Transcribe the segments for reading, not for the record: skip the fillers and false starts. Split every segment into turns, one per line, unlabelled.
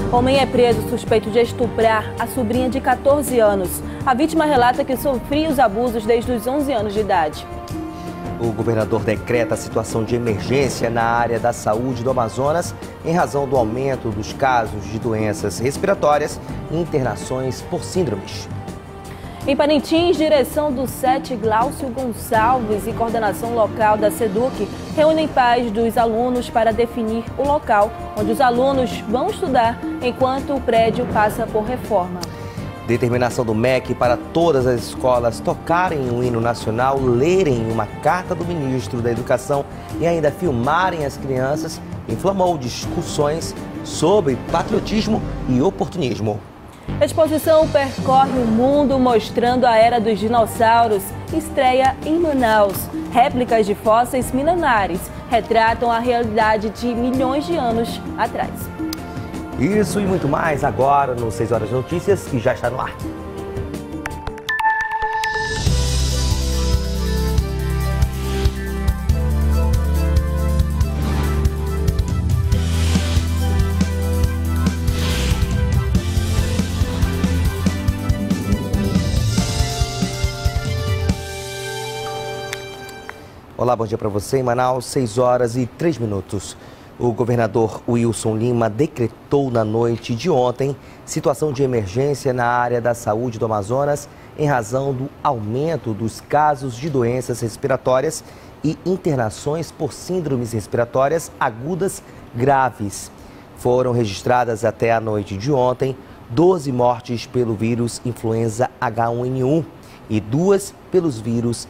Homem é preso suspeito de estuprar a sobrinha de 14 anos. A vítima relata que sofria os abusos desde os 11 anos de idade.
O governador decreta a situação de emergência na área da saúde do Amazonas em razão do aumento dos casos de doenças respiratórias e internações por síndromes.
Em Parintins, direção do SET Glaucio Gonçalves e coordenação local da SEDUC reúnem pais dos alunos para definir o local onde os alunos vão estudar enquanto o prédio passa por reforma.
Determinação do MEC para todas as escolas tocarem o hino nacional, lerem uma carta do ministro da Educação e ainda filmarem as crianças inflamou discussões sobre patriotismo e oportunismo.
A exposição percorre o mundo mostrando a era dos dinossauros. Estreia em Manaus. Réplicas de fósseis milenares retratam a realidade de milhões de anos atrás.
Isso e muito mais agora no 6 Horas de Notícias, que já está no ar. Olá, bom dia para você. Em Manaus, 6 horas e 3 minutos. O governador Wilson Lima decretou na noite de ontem situação de emergência na área da saúde do Amazonas em razão do aumento dos casos de doenças respiratórias e internações por síndromes respiratórias agudas graves. Foram registradas até a noite de ontem 12 mortes pelo vírus influenza H1N1 e 2 pelos vírus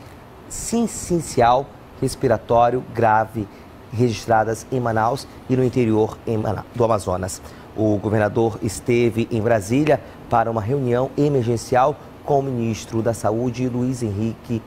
sincicial respiratório grave registradas em Manaus e no interior do Amazonas. O governador esteve em Brasília para uma reunião emergencial com o ministro da Saúde, Luiz Henrique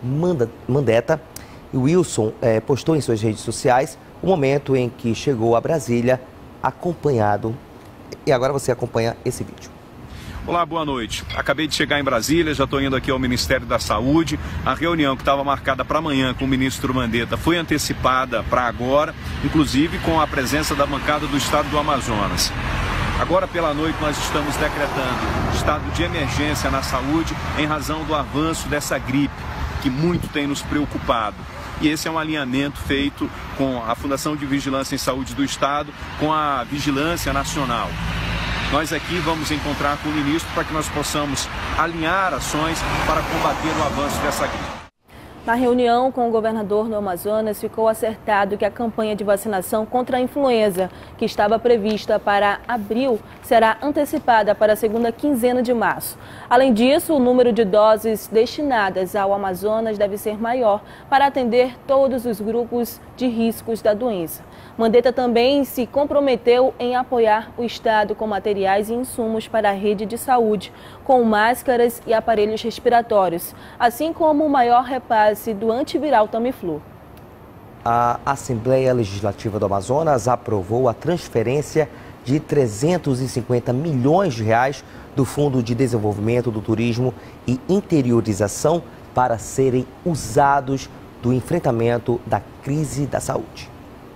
Mandetta. E Wilson postou em suas redes sociais o momento em que chegou a Brasília acompanhado. E agora você acompanha esse vídeo.
Olá, boa noite. Acabei de chegar em Brasília, já estou indo aqui ao Ministério da Saúde. A reunião que estava marcada para amanhã com o ministro Mandetta foi antecipada para agora, inclusive com a presença da bancada do estado do Amazonas. Agora pela noite nós estamos decretando estado de emergência na saúde em razão do avanço dessa gripe, que muito tem nos preocupado. E esse é um alinhamento feito com a Fundação de Vigilância em Saúde do Estado, com a Vigilância Nacional. Nós aqui vamos encontrar com o ministro para que nós possamos alinhar ações para combater o avanço dessa gripe.
Na reunião com o governador do Amazonas, ficou acertado que a campanha de vacinação contra a influenza, que estava prevista para abril, será antecipada para a segunda quinzena de março. Além disso, o número de doses destinadas ao Amazonas deve ser maior para atender todos os grupos de riscos da doença. Mandetta também se comprometeu em apoiar o Estado com materiais e insumos para a rede de saúde, com máscaras e aparelhos respiratórios, assim como o maior repasse do antiviral Tamiflu.
A Assembleia Legislativa do Amazonas aprovou a transferência de 350 milhões de reais do Fundo de Desenvolvimento do Turismo e Interiorização para serem usados do enfrentamento da crise da saúde.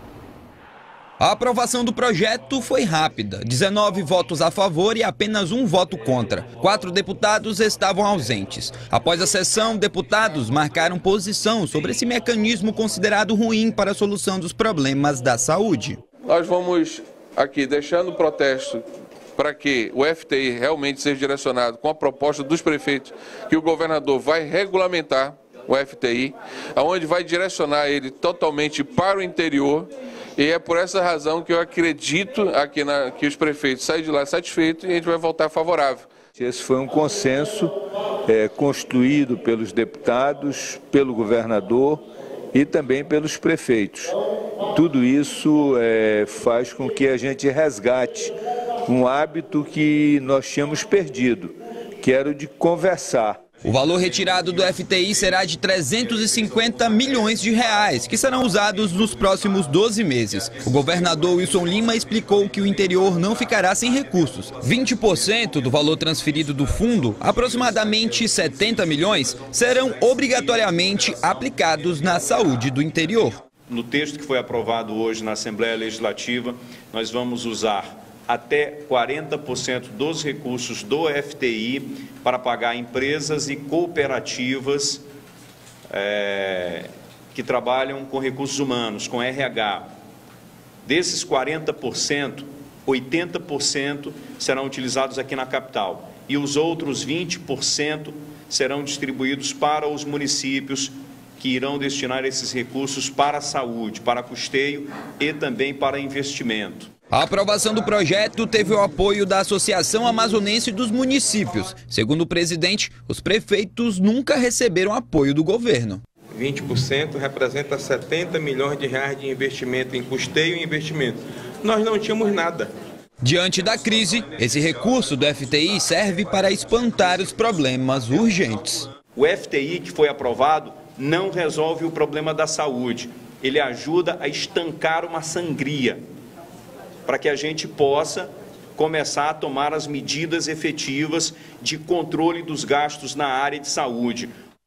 A aprovação do projeto foi rápida, 19 votos a favor e apenas 1 voto contra. 4 deputados estavam ausentes. Após a sessão, deputados marcaram posição sobre esse mecanismo considerado ruim para a solução dos problemas da saúde.
Nós vamos aqui deixando o protesto para que o FTI realmente seja direcionado com a proposta dos prefeitos, que o governador vai regulamentar o FTI, aonde vai direcionar ele totalmente para o interior. E é por essa razão que eu acredito aqui que os prefeitos saem de lá satisfeitos e a gente vai voltar favorável.
Esse foi um consenso construído pelos deputados, pelo governador e também pelos prefeitos. Tudo isso faz com que a gente resgate um hábito que nós tínhamos perdido, que era o de conversar.
O valor retirado do FTI será de 350 milhões de reais, que serão usados nos próximos 12 meses. O governador Wilson Lima explicou que o interior não ficará sem recursos. 20% do valor transferido do fundo, aproximadamente 70 milhões, serão obrigatoriamente aplicados na saúde do interior.
No texto que foi aprovado hoje na Assembleia Legislativa, nós vamos usar até 40% dos recursos do FTI para pagar empresas e cooperativas que trabalham com recursos humanos, com RH. Desses 40%, 80% serão utilizados aqui na capital e os outros 20% serão distribuídos para os municípios que irão destinar esses recursos para a saúde, para custeio e também para investimento.
A aprovação do projeto teve o apoio da Associação Amazonense dos Municípios. Segundo o presidente, os prefeitos nunca receberam apoio do governo.
20% representa 70 milhões de reais de investimento em custeio e investimento. Nós não tínhamos nada.
Diante da crise, esse recurso do FTI serve para espantar os problemas urgentes.
O FTI que foi aprovado não resolve o problema da saúde. Ele ajuda a estancar uma sangria, para que a gente possa começar a tomar as medidas efetivas de controle dos gastos na área de saúde.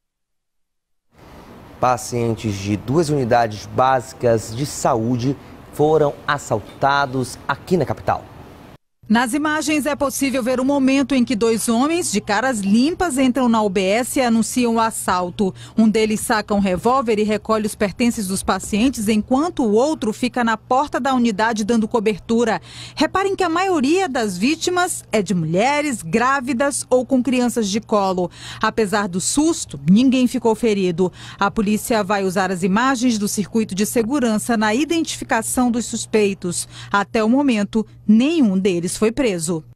Pacientes de 2 unidades básicas de saúde foram assaltados aqui na capital.
Nas imagens é possível ver o momento em que 2 homens de caras limpas entram na UBS e anunciam o assalto. Um deles saca um revólver e recolhe os pertences dos pacientes, enquanto o outro fica na porta da unidade dando cobertura. Reparem que a maioria das vítimas é de mulheres, grávidas ou com crianças de colo. Apesar do susto, ninguém ficou ferido. A polícia vai usar as imagens do circuito de segurança na identificação dos suspeitos. Até o momento, nenhum deles foi preso.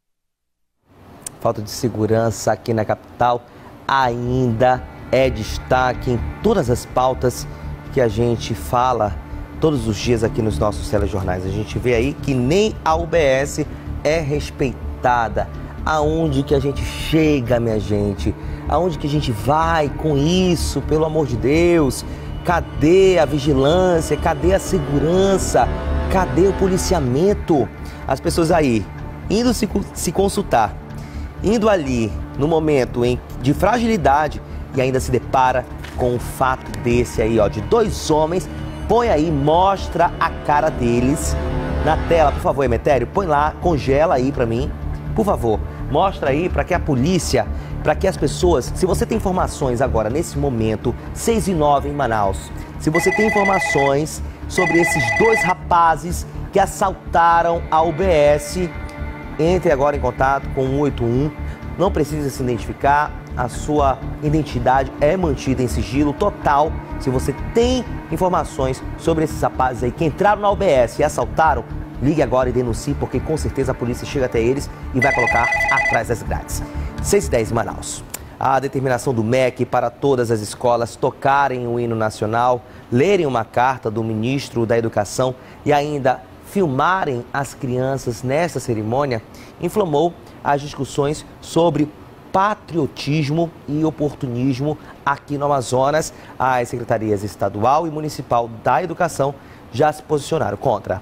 Falta de segurança aqui na capital ainda é destaque em todas as pautas que a gente fala todos os dias aqui nos nossos telejornais. A gente vê aí que nem a UBS é respeitada. Aonde que a gente chega, minha gente? Aonde que a gente vai com isso, pelo amor de Deus? Cadê a vigilância? Cadê a segurança? Cadê o policiamento? As pessoas aí indo se consultar, indo ali no momento de fragilidade e ainda se depara com um fato desse aí, ó, de 2 homens. Põe aí, mostra a cara deles na tela, por favor, Emetério, põe lá, congela aí pra mim, por favor. Mostra aí para que a polícia, para que as pessoas, se você tem informações agora, nesse momento, 6h09 em Manaus, se você tem informações sobre esses 2 rapazes que assaltaram a UBS, entre agora em contato com o 181, não precisa se identificar, a sua identidade é mantida em sigilo total. Se você tem informações sobre esses rapazes aí que entraram na UBS e assaltaram, ligue agora e denuncie, porque com certeza a polícia chega até eles e vai colocar atrás das grades. 6h10 em Manaus. A determinação do MEC para todas as escolas tocarem o hino nacional, lerem uma carta do ministro da Educação e ainda filmarem as crianças nessa cerimônia, inflamou as discussões sobre patriotismo e oportunismo aqui no Amazonas. As secretarias estadual e municipal da educação já se posicionaram contra.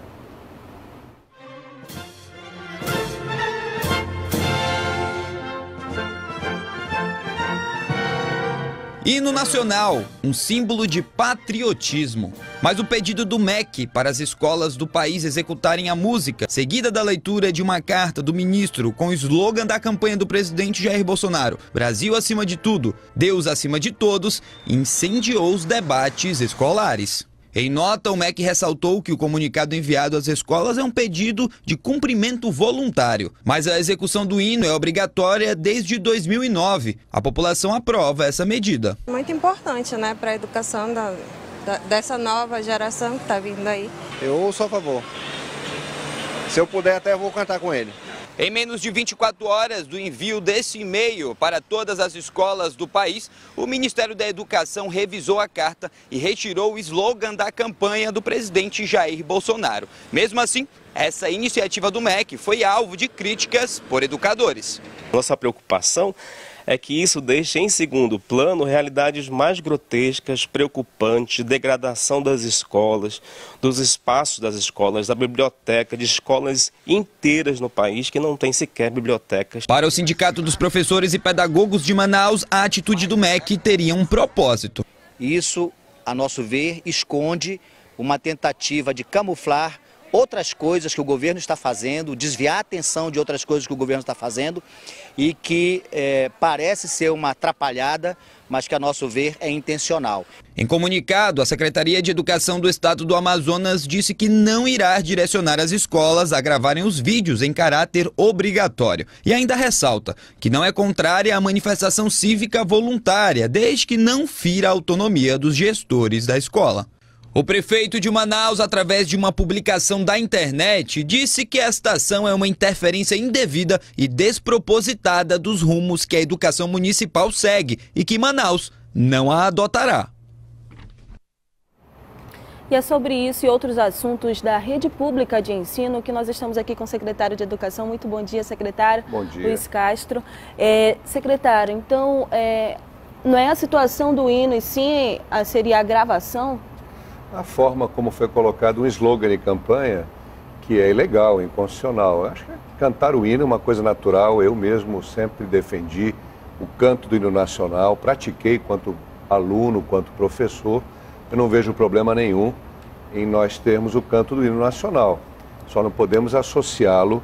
Hino nacional, um símbolo de patriotismo. Mas o pedido do MEC para as escolas do país executarem a música, seguida da leitura de uma carta do ministro com o slogan da campanha do presidente Jair Bolsonaro, Brasil acima de tudo, Deus acima de todos, incendiou os debates escolares. Em nota, o MEC ressaltou que o comunicado enviado às escolas é um pedido de cumprimento voluntário, mas a execução do hino é obrigatória desde 2009. A população aprova essa medida.
Muito importante, né, para a educação dessa nova geração que está vindo aí.
Eu sou a favor. Se eu puder, até eu vou cantar com ele.
Em menos de 24 horas do envio desse e-mail para todas as escolas do país, o Ministério da Educação revisou a carta e retirou o slogan da campanha do presidente Jair Bolsonaro. Mesmo assim, essa iniciativa do MEC foi alvo de críticas por educadores.
Nossa preocupação é que isso deixe em segundo plano realidades mais grotescas, preocupantes, degradação das escolas, dos espaços das escolas, da biblioteca, de escolas inteiras no país que não tem sequer bibliotecas.
Para o Sindicato dos Professores e Pedagogos de Manaus, a atitude do MEC teria um propósito.
Isso, a nosso ver, esconde uma tentativa de camuflar outras coisas que o governo está fazendo, desviar a atenção de outras coisas que o governo está fazendo e que parece ser uma atrapalhada, mas que, a nosso ver, é intencional.
Em comunicado, a Secretaria de Educação do Estado do Amazonas disse que não irá direcionar as escolas a gravarem os vídeos em caráter obrigatório. E ainda ressalta que não é contrária à manifestação cívica voluntária, desde que não fira a autonomia dos gestores da escola. O prefeito de Manaus, através de uma publicação da internet, disse que esta ação é uma interferência indevida e despropositada dos rumos que a educação municipal segue e que Manaus não a adotará.
E é sobre isso e outros assuntos da rede pública de ensino que nós estamos aqui com o secretário de Educação. Muito bom dia, secretário.
Bom dia.
Luiz Castro. Secretário, então, não é a situação do hino e sim seria a gravação?
A forma como foi colocado um slogan de campanha, que é ilegal, inconstitucional. Eu acho que cantar o hino é uma coisa natural. Eu mesmo sempre defendi o canto do hino nacional, pratiquei quanto aluno, quanto professor. Eu não vejo problema nenhum em nós termos o canto do hino nacional. Só não podemos associá-lo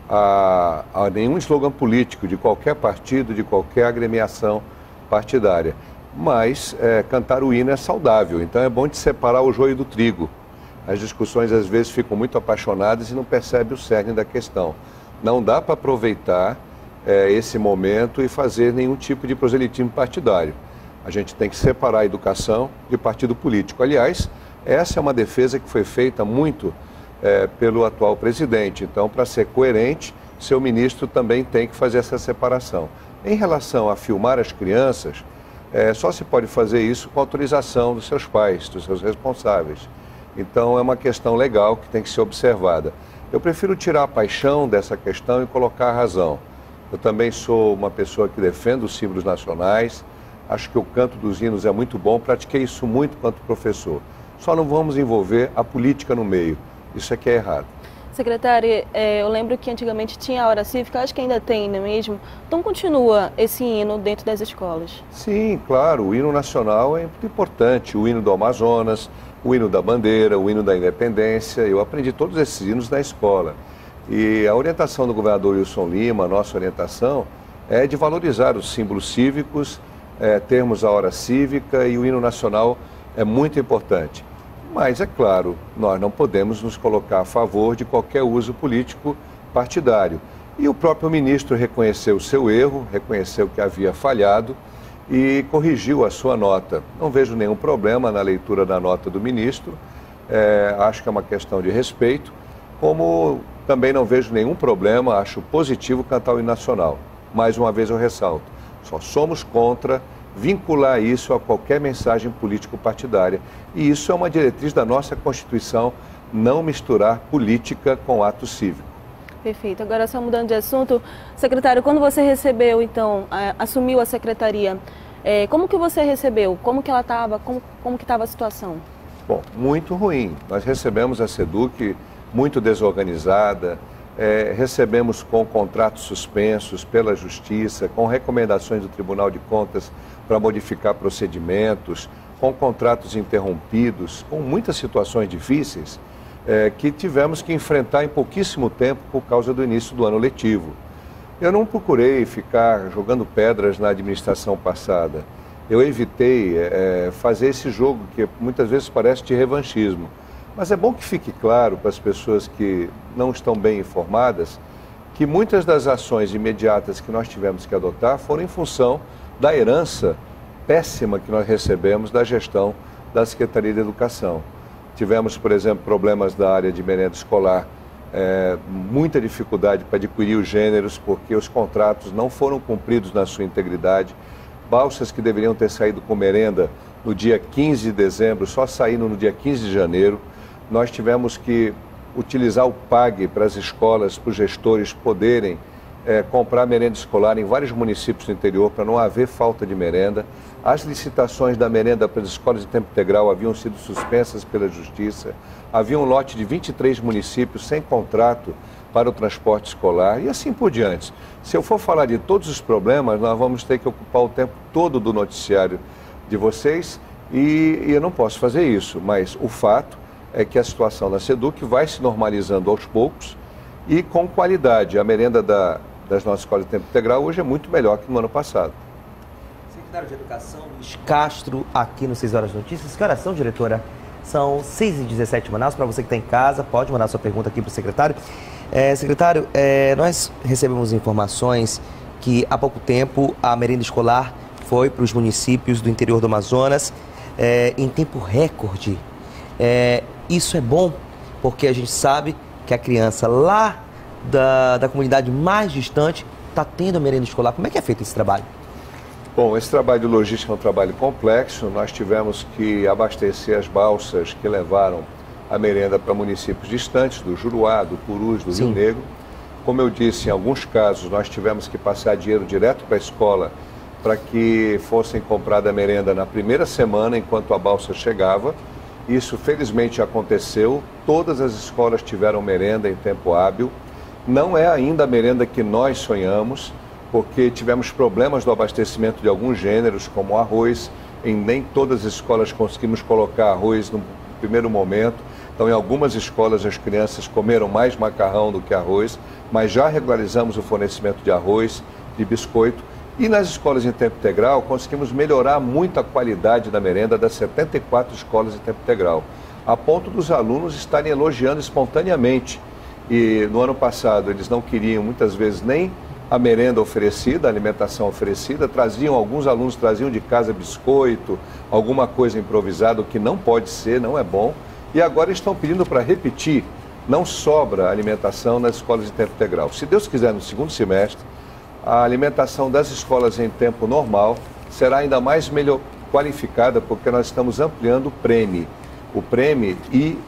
a nenhum slogan político de qualquer partido, de qualquer agremiação partidária. Mas cantar o hino é saudável, então é bom de separar o joio do trigo. As discussões às vezes ficam muito apaixonadas e não percebem o cerne da questão. Não dá para aproveitar esse momento e fazer nenhum tipo de proselitismo partidário. A gente tem que separar a educação de partido político. Aliás, essa é uma defesa que foi feita muito pelo atual presidente. Então, para ser coerente, seu ministro também tem que fazer essa separação. Em relação a filmar as crianças, só se pode fazer isso com autorização dos seus pais, dos seus responsáveis. Então, é uma questão legal que tem que ser observada. Eu prefiro tirar a paixão dessa questão e colocar a razão. Eu também sou uma pessoa que defende os símbolos nacionais, acho que o canto dos hinos é muito bom, pratiquei isso muito quanto professor. Só não vamos envolver a política no meio, isso é que é errado.
Secretário, eu lembro que antigamente tinha a hora cívica, acho que ainda tem, não é mesmo? Então continua esse hino dentro das escolas?
Sim, claro, o hino nacional é muito importante, o hino do Amazonas, o hino da bandeira, o hino da independência, eu aprendi todos esses hinos na escola. E a orientação do governador Wilson Lima, a nossa orientação, é de valorizar os símbolos cívicos, termos a hora cívica e o hino nacional é muito importante. Mas, é claro, nós não podemos nos colocar a favor de qualquer uso político partidário. E o próprio ministro reconheceu o seu erro, reconheceu que havia falhado e corrigiu a sua nota. Não vejo nenhum problema na leitura da nota do ministro, acho que é uma questão de respeito, como também não vejo nenhum problema, acho positivo cantar o hino nacional. Mais uma vez eu ressalto, só somos contra vincular isso a qualquer mensagem político-partidária. E isso é uma diretriz da nossa Constituição, não misturar política com ato cívico.
Perfeito. Agora, só mudando de assunto, secretário, quando você recebeu, então, assumiu a secretaria, como que você recebeu? Como que ela estava? Como que estava a situação?
Bom, muito ruim. Nós recebemos a SEDUC muito desorganizada, recebemos com contratos suspensos pela Justiça, com recomendações do Tribunal de Contas para modificar procedimentos, com contratos interrompidos, com muitas situações difíceis que tivemos que enfrentar em pouquíssimo tempo por causa do início do ano letivo. Eu não procurei ficar jogando pedras na administração passada. Eu evitei fazer esse jogo que muitas vezes parece de revanchismo. Mas é bom que fique claro para as pessoas que não estão bem informadas que muitas das ações imediatas que nós tivemos que adotar foram em função da herança péssima que nós recebemos da gestão da Secretaria de Educação. Tivemos, por exemplo, problemas da área de merenda escolar, muita dificuldade para adquirir os gêneros porque os contratos não foram cumpridos na sua integridade. Balsas que deveriam ter saído com merenda no dia 15 de dezembro, só saíram no dia 15 de janeiro. Nós tivemos que utilizar o PAG para as escolas, para os gestores poderem comprar merenda escolar em vários municípios do interior para não haver falta de merenda. As licitações da merenda para as escolas de tempo integral haviam sido suspensas pela Justiça. Havia um lote de 23 municípios sem contrato para o transporte escolar e assim por diante. Se eu for falar de todos os problemas, nós vamos ter que ocupar o tempo todo do noticiário de vocês e eu não posso fazer isso, mas o fato é que a situação da SEDUC vai se normalizando aos poucos e com qualidade. A merenda das nossas escolas de tempo integral hoje é muito melhor que no ano passado.
Secretário de Educação, Luiz Castro, aqui no 6 Horas de Notícias. Que horas são, diretora? São 6h17 em Manaus. Para você que está em casa, pode mandar sua pergunta aqui para o secretário. Secretário, nós recebemos informações que há pouco tempo a merenda escolar foi para os municípios do interior do Amazonas em tempo recorde. Isso é bom porque a gente sabe que a criança lá da comunidade mais distante está tendo a merenda escolar. Como é que é feito esse trabalho?
Bom, esse trabalho de logística é um trabalho complexo. Nós tivemos que abastecer as balsas que levaram a merenda para municípios distantes, do Juruá, do Purus, do Rio Negro. Como eu disse, em alguns casos nós tivemos que passar dinheiro direto para a escola para que fossem comprada a merenda na primeira semana, enquanto a balsa chegava. Isso felizmente aconteceu, todas as escolas tiveram merenda em tempo hábil. Não é ainda a merenda que nós sonhamos, porque tivemos problemas no abastecimento de alguns gêneros, como o arroz. Em nem todas as escolas conseguimos colocar arroz no primeiro momento. Então, em algumas escolas, as crianças comeram mais macarrão do que arroz, mas já regularizamos o fornecimento de arroz, de biscoito. E nas escolas em tempo integral, conseguimos melhorar muito a qualidade da merenda das 74 escolas em tempo integral, a ponto dos alunos estarem elogiando espontaneamente. E no ano passado, eles não queriam, muitas vezes, nem a merenda oferecida, a alimentação oferecida, alguns alunos traziam de casa biscoito, alguma coisa improvisada, o que não pode ser, não é bom. E agora estão pedindo para repetir, não sobra alimentação nas escolas de tempo integral. Se Deus quiser, no segundo semestre, a alimentação das escolas em tempo normal será ainda mais melhor qualificada, porque nós estamos ampliando o PREME e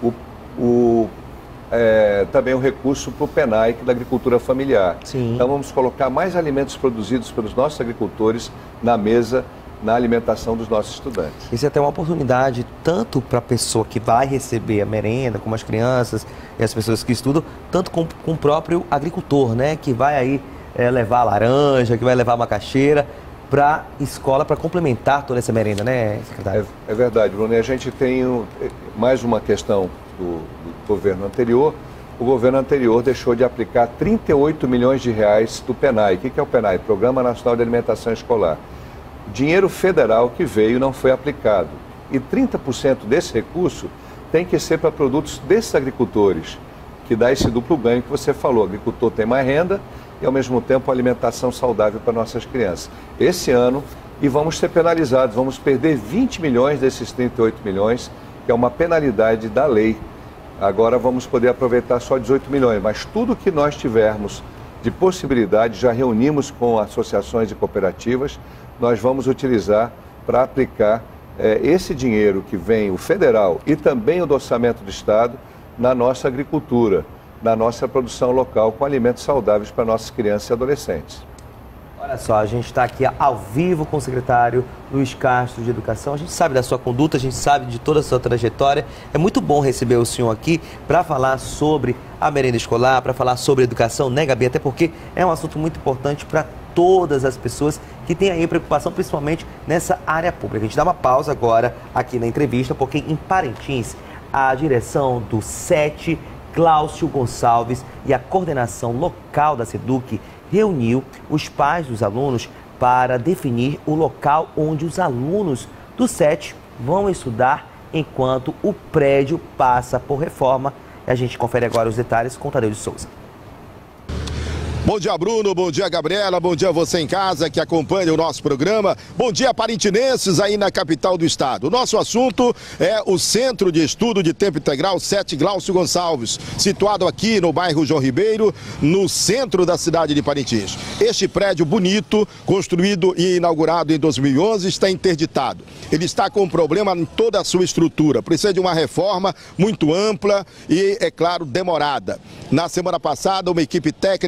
também o recurso para o PENAIC da agricultura familiar.
Sim.
Então vamos colocar mais alimentos produzidos pelos nossos agricultores na mesa, na alimentação dos nossos estudantes.
Isso é até uma oportunidade tanto para a pessoa que vai receber a merenda, como as crianças e as pessoas que estudam, tanto com o próprio agricultor, né, que vai aí levar a laranja, que vai levar a macaxeira para a escola para complementar toda essa merenda, né, secretário?
É verdade, Bruno. E a gente tem mais uma questão do governo anterior. O governo anterior deixou de aplicar 38 milhões de reais do PENAI. O que é o PENAI? Programa Nacional de Alimentação Escolar. Dinheiro federal que veio não foi aplicado. E 30% desse recurso tem que ser para produtos desses agricultores, que dá esse duplo ganho que você falou. O agricultor tem mais renda e, ao mesmo tempo, alimentação saudável para nossas crianças. Esse ano, e vamos ser penalizados, vamos perder 20 milhões desses 38 milhões, que é uma penalidade da lei. Agora vamos poder aproveitar só 18 milhões, mas tudo que nós tivermos de possibilidade, já reunimos com associações e cooperativas, nós vamos utilizar para aplicar esse dinheiro que vem, o federal e também o do orçamento do Estado, na nossa agricultura, na nossa produção local, com alimentos saudáveis para nossas crianças e adolescentes.
Olha só, a gente está aqui ao vivo com o secretário Luiz Castro de Educação. A gente sabe da sua conduta, a gente sabe de toda a sua trajetória. É muito bom receber o senhor aqui para falar sobre a merenda escolar, para falar sobre educação, né, Gabi? Até porque é um assunto muito importante para todas as pessoas que têm aí preocupação, principalmente nessa área pública. A gente dá uma pausa agora aqui na entrevista, porque em Parintins, a direção do SET, Cláudio Gonçalves, e a coordenação local da SEDUC reuniu os pais dos alunos para definir o local onde os alunos do SET vão estudar enquanto o prédio passa por reforma. A gente confere agora os detalhes com Tadeu de Souza.
Bom dia, Bruno. Bom dia, Gabriela. Bom dia a você em casa que acompanha o nosso programa. Bom dia, parintinenses aí na capital do estado. O nosso assunto é o Centro de Estudo de Tempo Integral SET Cláudio Gonçalves, situado aqui no bairro João Ribeiro, no centro da cidade de Parintins. Este prédio bonito, construído e inaugurado em 2011, está interditado. Ele está com problema em toda a sua estrutura. Precisa de uma reforma muito ampla e, é claro, demorada. Na semana passada, uma equipe técnica da SEDUC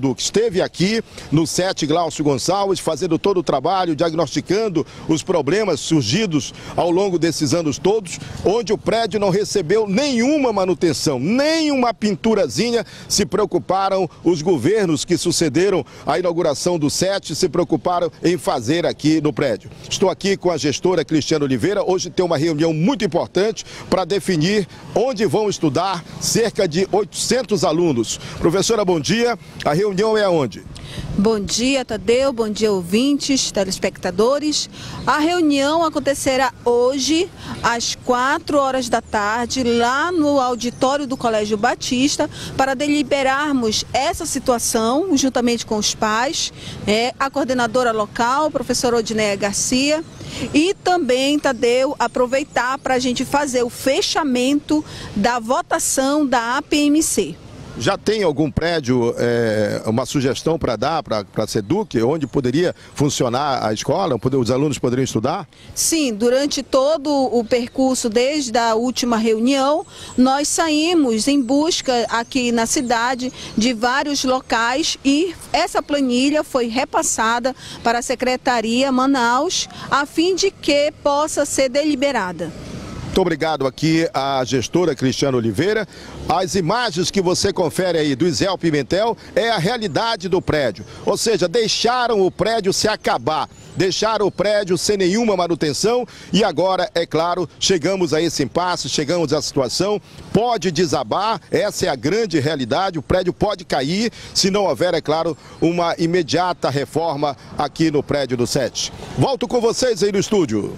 SEDUC. Esteve aqui no SET Glaucio Gonçalves, fazendo todo o trabalho, diagnosticando os problemas surgidos ao longo desses anos todos, onde o prédio não recebeu nenhuma manutenção, nem uma pinturazinha. Se preocuparam os governos que sucederam a inauguração do SET, se preocuparam em fazer aqui no prédio. Estou aqui com a gestora Cristiana Oliveira. Hoje tem uma reunião muito importante para definir onde vão estudar cerca de 800 alunos. Professora, bom dia. A reunião é aonde?
Bom dia, Tadeu. Bom dia, ouvintes, telespectadores. A reunião acontecerá hoje, às 4 horas da tarde, lá no auditório do Colégio Batista, para deliberarmos essa situação, juntamente com os pais, a coordenadora local, a professora Odineia Garcia, e também, Tadeu, aproveitar para a gente fazer o fechamento da votação da APMC.
Já tem algum prédio, uma sugestão para dar para a SEDUC, onde poderia funcionar a escola, os alunos poderiam estudar?
Sim, durante todo o percurso, desde a última reunião, nós saímos em busca aqui na cidade de vários locais e essa planilha foi repassada para a Secretaria Manaus, a fim de que possa ser deliberada.
Muito obrigado aqui à gestora Cristiana Oliveira. As imagens que você confere aí do Isel Pimentel é a realidade do prédio. Ou seja, deixaram o prédio se acabar, deixaram o prédio sem nenhuma manutenção e agora, é claro, chegamos a esse impasse, chegamos à situação, pode desabar, essa é a grande realidade, o prédio pode cair se não houver, é claro, uma imediata reforma aqui no prédio do SET. Volto com vocês aí no estúdio.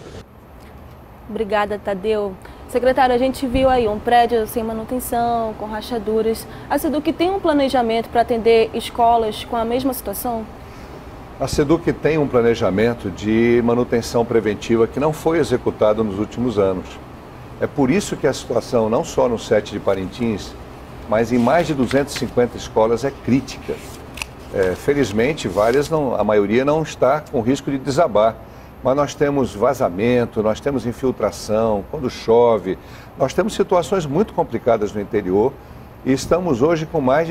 Obrigada, Tadeu. Secretário, a gente viu aí um prédio sem manutenção, com rachaduras. A SEDUC tem um planejamento para atender escolas com a mesma situação?
A SEDUC tem um planejamento de manutenção preventiva que não foi executado nos últimos anos. É por isso que a situação, não só no SET de Parintins, mas em mais de 250 escolas é crítica. Felizmente, a maioria não está com risco de desabar. Mas nós temos vazamento, nós temos infiltração, quando chove, nós temos situações muito complicadas no interior e estamos hoje com mais de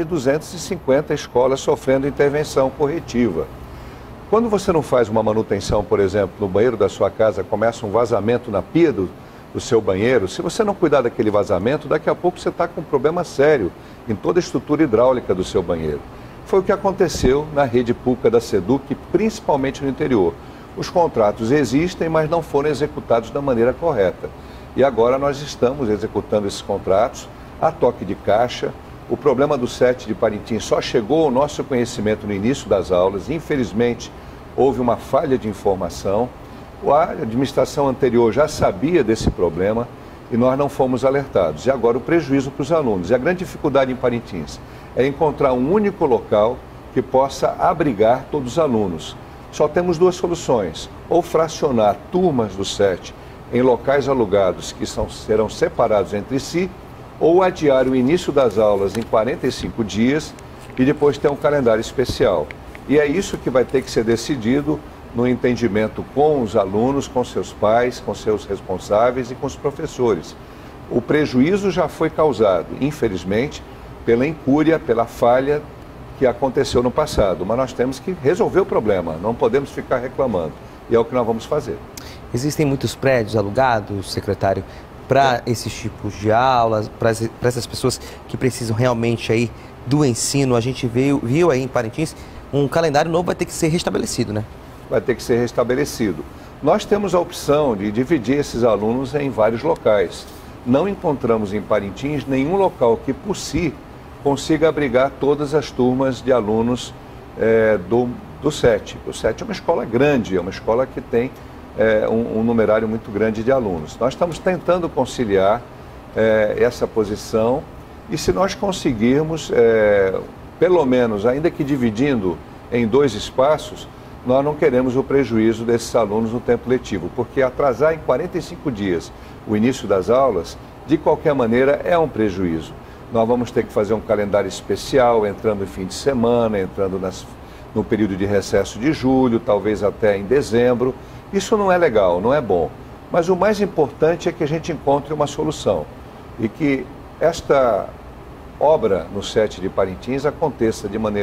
250 escolas sofrendo intervenção corretiva. Quando você não faz uma manutenção, por exemplo, no banheiro da sua casa, começa um vazamento na pia do seu banheiro, se você não cuidar daquele vazamento, daqui a pouco você está com um problema sério em toda a estrutura hidráulica do seu banheiro. Foi o que aconteceu na rede pública da SEDUC, principalmente no interior. Os contratos existem, mas não foram executados da maneira correta. E agora nós estamos executando esses contratos a toque de caixa. O problema do SET de Parintins só chegou ao nosso conhecimento no início das aulas. Infelizmente, houve uma falha de informação. A administração anterior já sabia desse problema e nós não fomos alertados. E agora o prejuízo para os alunos. E a grande dificuldade em Parintins é encontrar um único local que possa abrigar todos os alunos. Só temos duas soluções, ou fracionar turmas do SET em locais alugados que serão separados entre si, ou adiar o início das aulas em 45 dias e depois ter um calendário especial. E é isso que vai ter que ser decidido no entendimento com os alunos, com seus pais, com seus responsáveis e com os professores. O prejuízo já foi causado, infelizmente, pela incúria, pela falha que aconteceu no passado, mas nós temos que resolver o problema, não podemos ficar reclamando, e é o que nós vamos fazer.
Existem muitos prédios alugados, secretário, para esses tipos de aulas, para essas pessoas que precisam realmente aí do ensino. A gente viu aí em Parintins, um calendário novo vai ter que ser restabelecido, né?
Vai ter que ser restabelecido. Nós temos a opção de dividir esses alunos em vários locais. Não encontramos em Parintins nenhum local que, por si, consiga abrigar todas as turmas de alunos do SET. O SET é uma escola grande, é uma escola que tem um numerário muito grande de alunos. Nós estamos tentando conciliar essa posição e se nós conseguirmos, pelo menos, ainda que dividindo em 2 espaços, nós não queremos o prejuízo desses alunos no tempo letivo, porque atrasar em 45 dias o início das aulas, de qualquer maneira, é um prejuízo. Nós vamos ter que fazer um calendário especial, entrando em fim de semana, entrando no período de recesso de julho, talvez até em dezembro. Isso não é legal, não é bom. Mas o mais importante é que a gente encontre uma solução e que esta obra no SET de Parintins aconteça de maneira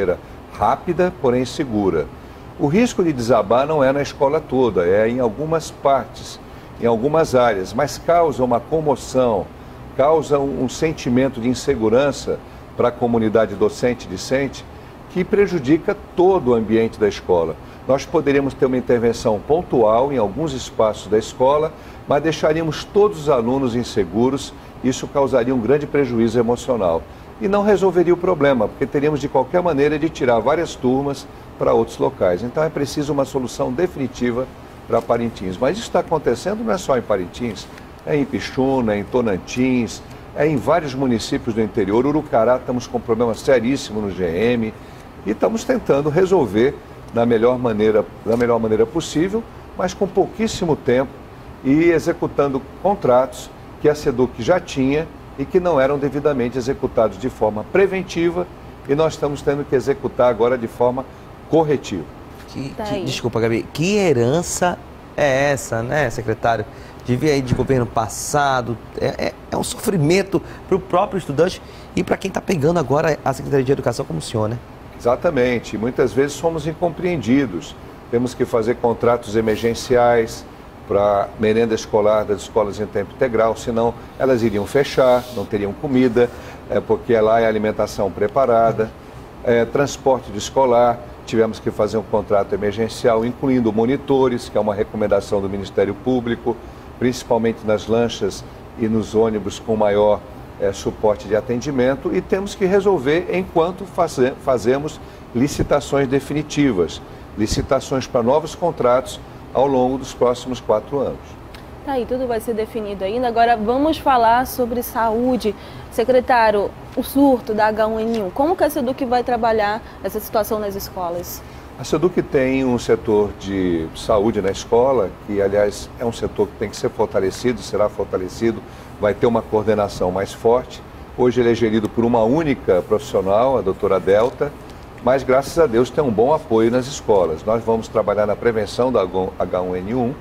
rápida, porém segura. O risco de desabar não é na escola toda, é em algumas partes, em algumas áreas, mas causa uma comoção, causa um sentimento de insegurança para a comunidade docente e discente que prejudica todo o ambiente da escola. Nós poderíamos ter uma intervenção pontual em alguns espaços da escola, mas deixaríamos todos os alunos inseguros, isso causaria um grande prejuízo emocional. E não resolveria o problema, porque teríamos de qualquer maneira de tirar várias turmas para outros locais. Então é preciso uma solução definitiva para Parintins. Mas isso está acontecendo não é só em Parintins, é em Ipixuna, é em Tonantins, é em vários municípios do interior. Urucará estamos com um problema seríssimo no GM e estamos tentando resolver da melhor maneira possível, mas com pouquíssimo tempo e executando contratos que a SEDUC já tinha e que não eram devidamente executados de forma preventiva e nós estamos tendo que executar agora de forma corretiva.
Desculpa, Gabi, que herança é essa, né, secretário? De vir aí de governo passado, é um sofrimento para o próprio estudante e para quem está pegando agora a Secretaria de Educação como o senhor, né?
Exatamente, muitas vezes somos incompreendidos, temos que fazer contratos emergenciais para merenda escolar das escolas em tempo integral, senão elas iriam fechar, não teriam comida, porque lá é alimentação preparada, transporte de escolar, tivemos que fazer um contrato emergencial, incluindo monitores, que é uma recomendação do Ministério Público, principalmente nas lanchas e nos ônibus com maior suporte de atendimento, e temos que resolver enquanto fazemos licitações definitivas, licitações para novos contratos ao longo dos próximos 4 anos.
Tá aí, tudo vai ser definido ainda. Agora vamos falar sobre saúde. Secretário, o surto da H1N1, como que a SEDUC vai trabalhar essa situação nas escolas?
A SEDUC tem um setor de saúde na escola, que aliás é um setor que tem que ser fortalecido, será fortalecido, vai ter uma coordenação mais forte. Hoje ele é gerido por uma única profissional, a doutora Delta, mas graças a Deus tem um bom apoio nas escolas. Nós vamos trabalhar na prevenção da H1N1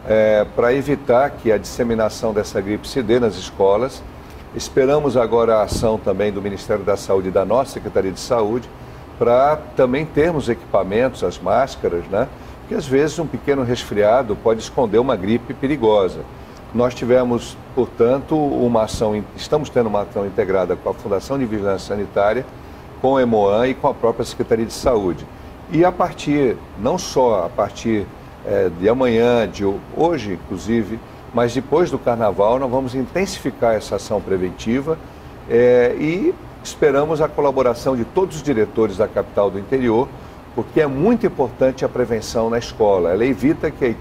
para evitar que a disseminação dessa gripe se dê nas escolas. Esperamos agora a ação também do Ministério da Saúde e da nossa Secretaria de Saúde para também termos equipamentos, as máscaras, né? Porque às vezes um pequeno resfriado pode esconder uma gripe perigosa. Nós tivemos, portanto, estamos tendo uma ação integrada com a Fundação de Vigilância Sanitária, com o Emoan e com a própria Secretaria de Saúde. E não só a partir de amanhã, de hoje inclusive, mas depois do Carnaval nós vamos intensificar essa ação preventiva e esperamos a colaboração de todos os diretores da capital do interior, porque é muito importante a prevenção na escola. Ela evita que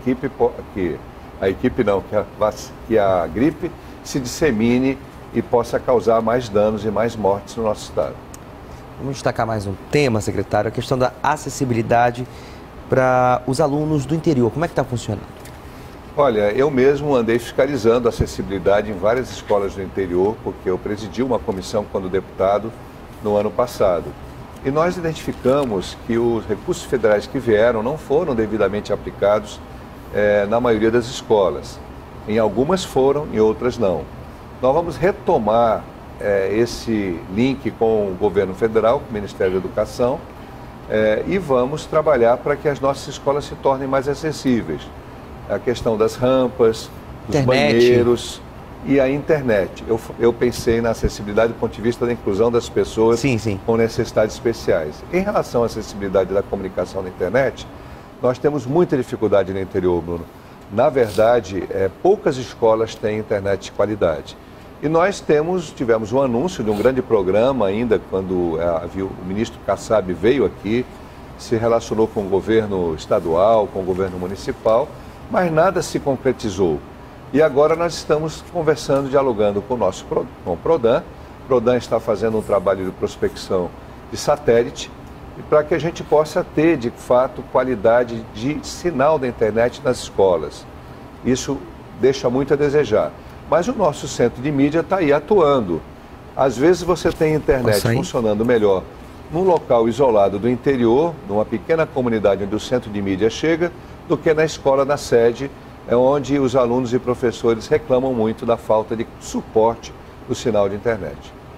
que a gripe se dissemine e possa causar mais danos e mais mortes no nosso estado.
Vamos destacar mais um tema, secretário, a questão da acessibilidade para os alunos do interior. Como é que está funcionando?
Olha, eu mesmo andei fiscalizando a acessibilidade em várias escolas do interior, porque eu presidi uma comissão quando deputado no ano passado. E nós identificamos que os recursos federais que vieram não foram devidamente aplicados na maioria das escolas. Em algumas foram, em outras não. Nós vamos retomar esse link com o governo federal, com o Ministério da Educação, e vamos trabalhar para que as nossas escolas se tornem mais acessíveis. A questão das rampas, dos banheiros e a internet. Eu pensei na acessibilidade do ponto de vista da inclusão das pessoas com necessidades especiais. Em relação à acessibilidade da comunicação na internet, nós temos muita dificuldade no interior, Bruno. Na verdade, poucas escolas têm internet de qualidade. E nós tivemos um anúncio de um grande programa ainda, quando o ministro Kassab veio aqui, se relacionou com o governo estadual, com o governo municipal, mas nada se concretizou. E agora nós estamos conversando, dialogando com o Prodan. O Prodan está fazendo um trabalho de prospecção de satélite, para que a gente possa ter, de fato, qualidade de sinal da internet nas escolas. Isso deixa muito a desejar. Mas o nosso centro de mídia está aí atuando. Às vezes você tem internet funcionando melhor num local isolado do interior, numa pequena comunidade onde o centro de mídia chega, do que na escola, na sede, onde os alunos e professores reclamam muito da falta de suporte do sinal de internet.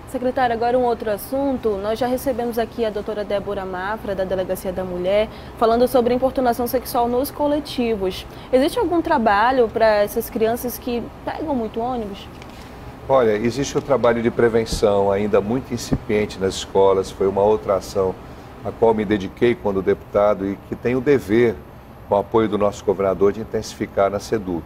Secretária, agora um outro assunto. Nós já recebemos aqui a doutora Débora Mafra, da Delegacia da Mulher, falando sobre importunação sexual nos coletivos. Existe algum trabalho para essas crianças que pegam muito ônibus?
Olha, existe o trabalho de prevenção ainda muito incipiente nas escolas. Foi uma outra ação a qual me dediquei quando deputado e que tem o dever, com o apoio do nosso governador, de intensificar na SEDUC.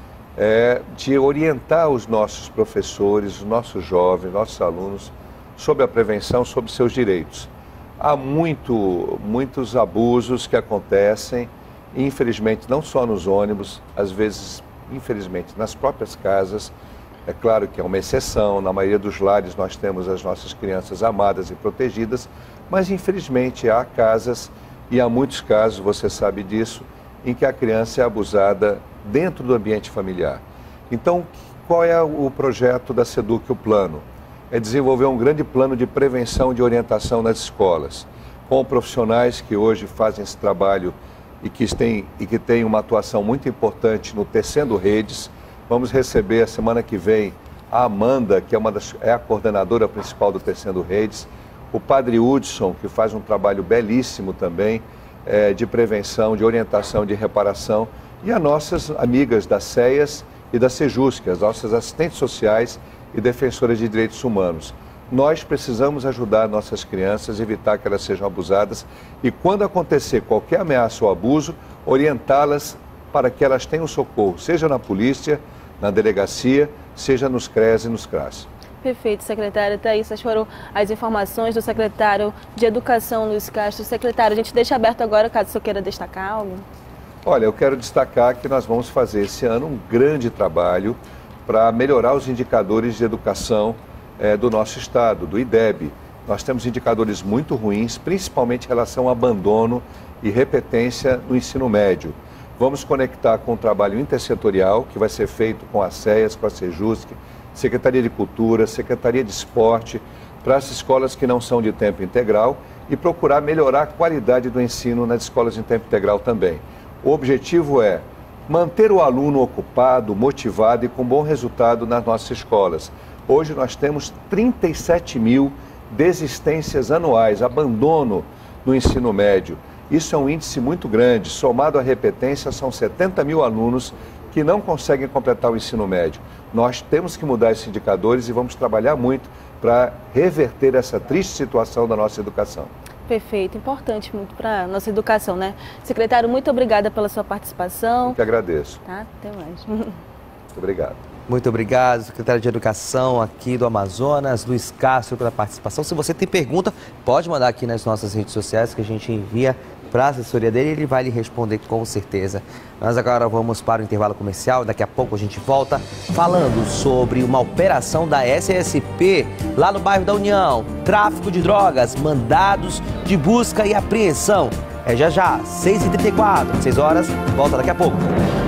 De orientar os nossos professores, os nossos jovens, nossos alunos, sobre a prevenção, sobre seus direitos. Há muitos abusos que acontecem, infelizmente, não só nos ônibus, às vezes, infelizmente, nas próprias casas. É claro que é uma exceção, na maioria dos lares nós temos as nossas crianças amadas e protegidas, mas infelizmente há casas, e há muitos casos, você sabe disso, em que a criança é abusada dentro do ambiente familiar. Então, qual é o projeto da SEDUC, o plano? É desenvolver um grande plano de prevenção e de orientação nas escolas, com profissionais que hoje fazem esse trabalho e que têm uma atuação muito importante no Tecendo Redes. Vamos receber a semana que vem a Amanda, que é a coordenadora principal do Tecendo Redes, o padre Hudson, que faz um trabalho belíssimo também, de prevenção, de orientação, de reparação, e as nossas amigas da SEAS e da SEJUSC, as nossas assistentes sociais e defensoras de direitos humanos. Nós precisamos ajudar nossas crianças, evitar que elas sejam abusadas e, quando acontecer qualquer ameaça ou abuso, orientá-las para que elas tenham socorro, seja na polícia, na delegacia, seja nos CREAS e nos CRAS.
Perfeito, secretário. Até aí, essas foram as informações do secretário de Educação, Luiz Castro. Secretário, a gente deixa aberto agora, caso o senhor queira destacar algo.
Olha, eu quero destacar que nós vamos fazer esse ano um grande trabalho para melhorar os indicadores de educação do nosso estado, do IDEB. Nós temos indicadores muito ruins, principalmente em relação ao abandono e repetência no ensino médio. Vamos conectar com o trabalho intersetorial, que vai ser feito com a SEAS, com a SEJUSC, Secretaria de Cultura, Secretaria de Esporte, para as escolas que não são de tempo integral e procurar melhorar a qualidade do ensino nas escolas de tempo integral também. O objetivo é manter o aluno ocupado, motivado e com bom resultado nas nossas escolas. Hoje nós temos 37 mil desistências anuais, abandono no ensino médio. Isso é um índice muito grande, somado à repetência são 70 mil alunos que não conseguem completar o ensino médio. Nós temos que mudar esses indicadores e vamos trabalhar muito para reverter essa triste situação da nossa educação.
Perfeito, importante muito para a nossa educação, né? Secretário, muito obrigada pela sua participação.
Eu que agradeço.
Tá? Até mais.
Muito obrigado.
Muito obrigado, secretário de Educação aqui do Amazonas, Luiz Castro, pela participação. Se você tem pergunta, pode mandar aqui nas nossas redes sociais que a gente envia para a assessoria dele e ele vai lhe responder com certeza. Nós agora vamos para o intervalo comercial, daqui a pouco a gente volta falando sobre uma operação da SSP lá no bairro da União, tráfico de drogas, mandados de busca e apreensão. É já já, 6h34, 6 horas, volta daqui a pouco.